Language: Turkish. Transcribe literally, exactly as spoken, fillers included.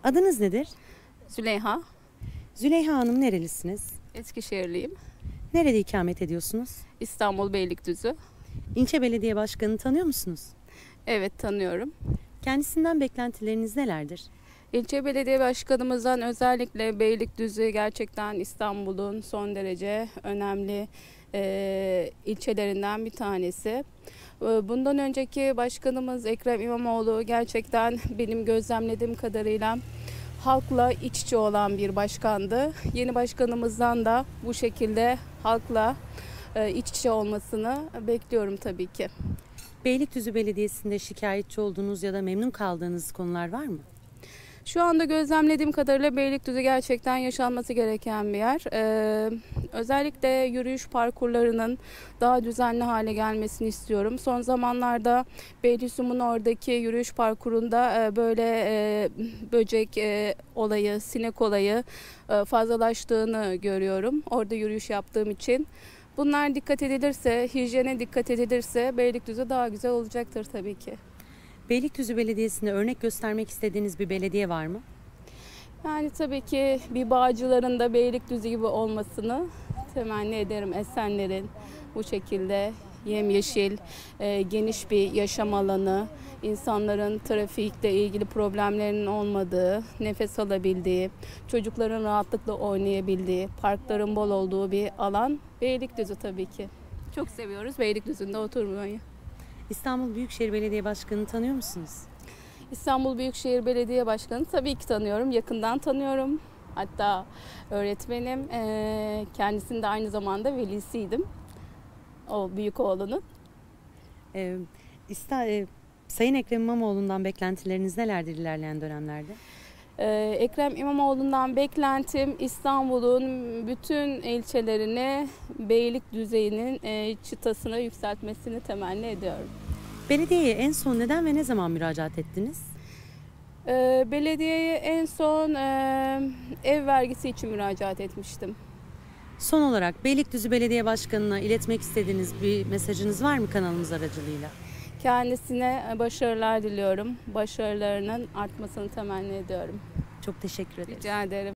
Adınız nedir? Züleyha, Züleyha Hanım, nerelisiniz? Eskişehirliyim. Nerede ikamet ediyorsunuz? İstanbul Beylikdüzü. İlçe belediye başkanını tanıyor musunuz? Evet, tanıyorum. Kendisinden beklentileriniz nelerdir? İlçe belediye başkanımızdan özellikle Beylikdüzü gerçekten İstanbul'un son derece önemli e, ilçelerinden bir tanesi. E, Bundan önceki başkanımız Ekrem İmamoğlu gerçekten benim gözlemlediğim kadarıyla halkla iç içe olan bir başkandı. Yeni başkanımızdan da bu şekilde halkla e, iç içe olmasını bekliyorum tabii ki. Beylikdüzü Belediyesi'nde şikayetçi olduğunuz ya da memnun kaldığınız konular var mı? Şu anda gözlemlediğim kadarıyla Beylikdüzü gerçekten yaşanması gereken bir yer. Ee, özellikle yürüyüş parkurlarının daha düzenli hale gelmesini istiyorum. Son zamanlarda Beylikdüzü'nün oradaki yürüyüş parkurunda e, böyle e, böcek e, olayı, sinek olayı e, fazlalaştığını görüyorum. Orada yürüyüş yaptığım için. Bunlar dikkat edilirse, hijyene dikkat edilirse Beylikdüzü daha güzel olacaktır tabii ki. Beylikdüzü Belediyesi'nde örnek göstermek istediğiniz bir belediye var mı? Yani tabii ki bir Bağcılar'ın da Beylikdüzü gibi olmasını temenni ederim. Esenler'in bu şekilde yemyeşil, e, geniş bir yaşam alanı, insanların trafikle ilgili problemlerinin olmadığı, nefes alabildiği, çocukların rahatlıkla oynayabildiği, parkların bol olduğu bir alan Beylikdüzü tabii ki. Çok seviyoruz Beylikdüzü'nde oturmayı. İstanbul Büyükşehir Belediye Başkanı'nı tanıyor musunuz? İstanbul Büyükşehir Belediye Başkanı tabii ki tanıyorum, yakından tanıyorum. Hatta öğretmenim, eee, kendisinin de aynı zamanda velisiydim. O büyük oğlunun. Ee, İsta- e, Sayın Ekrem İmamoğlu'ndan beklentileriniz nelerdir ilerleyen dönemlerde? Eee, Ekrem İmamoğlu'ndan beklentim İstanbul'un bütün ilçelerini beylik düzeyinin eee, çıtasına yükseltmesini temenni ediyorum. Belediyeye en son neden ve ne zaman müracaat ettiniz? Eee, belediyeye en son eee, ev vergisi için müracaat etmiştim. Son olarak Beylikdüzü Belediye Başkanı'na iletmek istediğiniz bir mesajınız var mı kanalımız aracılığıyla? Kendisine başarılar diliyorum. Başarılarının artmasını temenni ediyorum. Çok teşekkür ederim. Rica ederim.